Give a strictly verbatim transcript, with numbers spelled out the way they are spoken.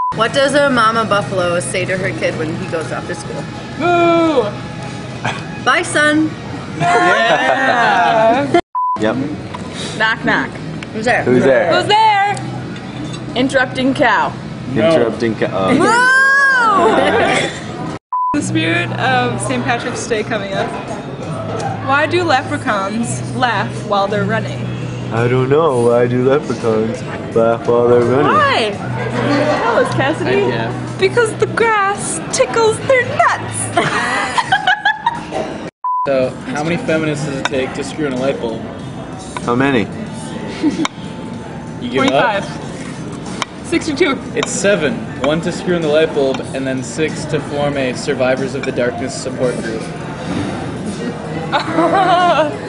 What does a mama buffalo say to her kid when he goes off to school? Boo! Bison. Yeah! Yep. Knock knock. Who's there? Who's there? Who's there? Interrupting cow. Interrupting. Ca oh. The spirit of Saint Patrick's Day coming up. Why do leprechauns laugh while they're running? I don't know. Why do leprechauns laugh while they're running? Why? Tell us, Cassidy. Yeah. Because the grass tickles their nuts. So, how many feminists does it take to screw in a light bulb? How many? You give twenty-five. up? sixty-two. It's seven. One to screw in the light bulb, and then six to form a Survivors of the Darkness support group.